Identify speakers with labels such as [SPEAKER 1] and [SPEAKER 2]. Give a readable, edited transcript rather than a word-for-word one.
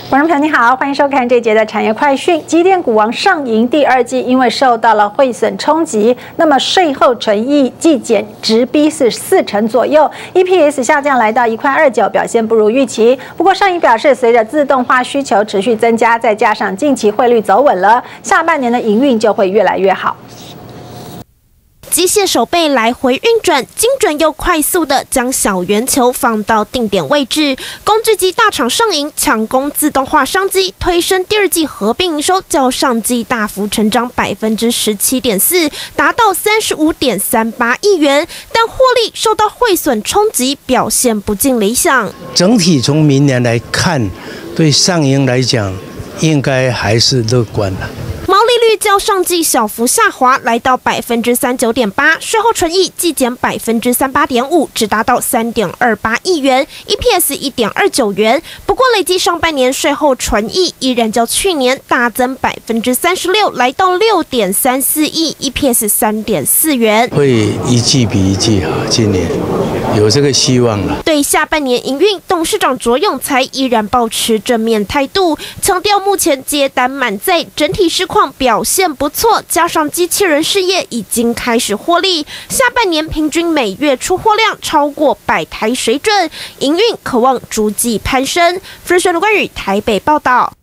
[SPEAKER 1] 观众朋友你好，欢迎收看这一节的产业快讯。机电股王上银第二季因为受到了汇损冲击，那么税后纯益季减直逼是40%左右 ，EPS 下降来到1.29块，表现不如预期。不过上银表示，随着自动化需求持续增加，再加上近期汇率走稳了，下半年的营运就会越来越好。
[SPEAKER 2] 机械手背来回运转，精准又快速的将小圆球放到定点位置。工具机大厂上银抢攻自动化商机，推升第二季合并营收较上季大幅成长17.4%，达到35.38亿元，但获利受到汇损冲击，表现不尽理想。
[SPEAKER 3] 整体从明年来看，对上银来讲，应该还是乐观的。
[SPEAKER 2] 毛利率较上季小幅下滑，来到39.8%，税后纯益季减38.5%，只达到3.28亿元 ，EPS 1.29元。不过累计上半年税后纯益依然较去年大增36%，来到6.34亿 ，EPS 3.4元。
[SPEAKER 3] 会一季比一季好，今年有这个希望了。
[SPEAKER 2] 对下半年营运，董事长卓永才依然保持正面态度，强调目前接单满载，整体市况表现不错，加上机器人事业已经开始获利，下半年平均每月出货量超过100台水准，营运可望逐季攀升。分析关于台北报道。